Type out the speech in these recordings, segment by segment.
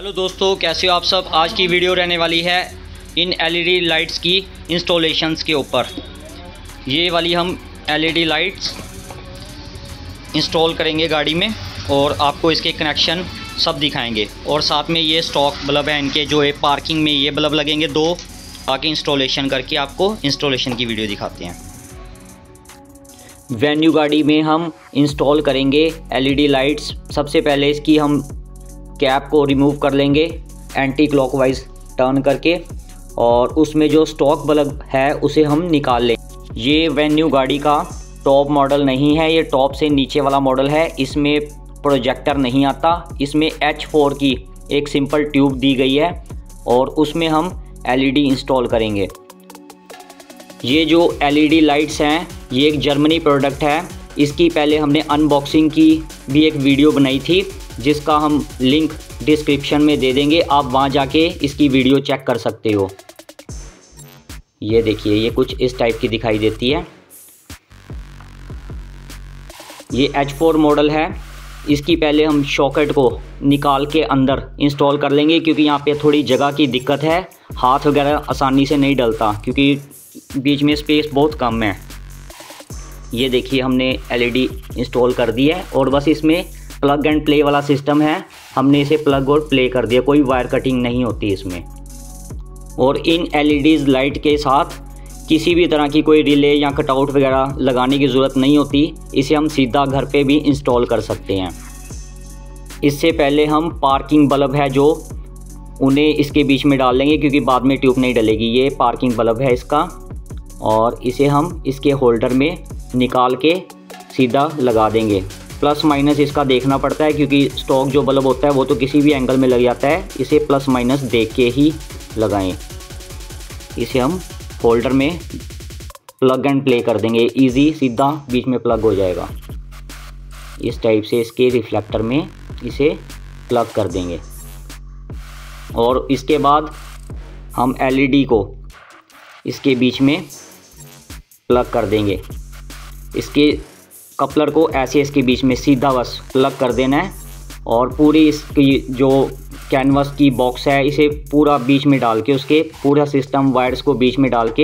Hello दोस्तों, कैसे हो आप सब। आज की वीडियो रहने वाली है इन एलईडी लाइट्स की इंस्टॉलेशंस के ऊपर। ये वाली हम एलईडी लाइट्स इंस्टॉल करेंगे गाड़ी में और आपको इसके कनेक्शन सब दिखाएंगे। और साथ में ये स्टॉक बल्ब है इनके, जो है पार्किंग में ये बल्ब लगेंगे दो। आगे इंस्टॉलेशन करके आपको इंस्टॉलेशन की वीडियो दिखाते हैं। वेन्यू गाड़ी में हम इंस्टॉल करेंगे एलईडी लाइट्स। सबसे पहले इसकी हम कैप को रिमूव कर लेंगे एंटी क्लॉकवाइज टर्न करके, और उसमें जो स्टॉक बल्ब है उसे हम निकाल लें। ये वेन्यू गाड़ी का टॉप मॉडल नहीं है, ये टॉप से नीचे वाला मॉडल है। इसमें प्रोजेक्टर नहीं आता। इसमें H4 की एक सिंपल ट्यूब दी गई है और उसमें हम एलईडी इंस्टॉल करेंगे। ये जो एलईडी लाइट्स हैं ये एक जर्मनी प्रोडक्ट है। इसकी पहले हमने अनबॉक्सिंग की भी एक वीडियो बनाई थी, जिसका हम लिंक डिस्क्रिप्शन में दे देंगे। आप वहाँ जाके इसकी वीडियो चेक कर सकते हो। ये देखिए, ये कुछ इस टाइप की दिखाई देती है। ये H4 मॉडल है। इसकी पहले हम सॉकेट को निकाल के अंदर इंस्टॉल कर लेंगे, क्योंकि यहाँ पे थोड़ी जगह की दिक्कत है। हाथ वगैरह आसानी से नहीं डलता क्योंकि बीच में स्पेस बहुत कम है। ये देखिए, हमने एलईडी इंस्टॉल कर दी है और बस इसमें प्लग एंड प्ले वाला सिस्टम है। हमने इसे प्लग और प्ले कर दिया, कोई वायर कटिंग नहीं होती इसमें। और इन एलईडीज़ लाइट के साथ किसी भी तरह की कोई रिले या कटआउट वगैरह लगाने की ज़रूरत नहीं होती। इसे हम सीधा घर पे भी इंस्टॉल कर सकते हैं। इससे पहले हम पार्किंग बल्ब है जो, उन्हें इसके बीच में डाल लेंगे, क्योंकि बाद में ट्यूब नहीं डलेगी। ये पार्किंग बल्ब है इसका, और इसे हम इसके होल्डर में निकाल के सीधा लगा देंगे। प्लस माइनस इसका देखना पड़ता है, क्योंकि स्टॉक जो बल्ब होता है वो तो किसी भी एंगल में लग जाता है। इसे प्लस माइनस देख के ही लगाएं। इसे हम होल्डर में प्लग एंड प्ले कर देंगे। इजी, सीधा बीच में प्लग हो जाएगा। इस टाइप से इसके रिफ्लेक्टर में इसे प्लग कर देंगे। और इसके बाद हम एलईडी को इसके बीच में प्लग कर देंगे। इसके कपलर को ऐसे इसके बीच में सीधा बस प्लग कर देना है, और पूरी इसकी जो कैनवास की बॉक्स है इसे पूरा बीच में डाल के, उसके पूरा सिस्टम वायर्स को बीच में डाल के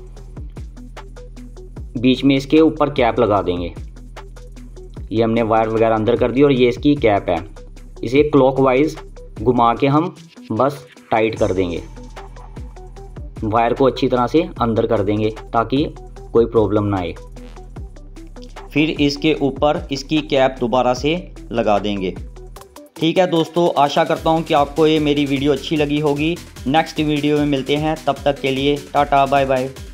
बीच में इसके ऊपर कैप लगा देंगे। ये हमने वायर वगैरह अंदर कर दी और ये इसकी कैप है। इसे क्लॉकवाइज घुमा के हम बस टाइट कर देंगे। वायर को अच्छी तरह से अंदर कर देंगे ताकि कोई प्रॉब्लम ना आए। फिर इसके ऊपर इसकी कैप दोबारा से लगा देंगे। ठीक है दोस्तों, आशा करता हूँ कि आपको ये मेरी वीडियो अच्छी लगी होगी। नेक्स्ट वीडियो में मिलते हैं, तब तक के लिए टाटा बाय बाय।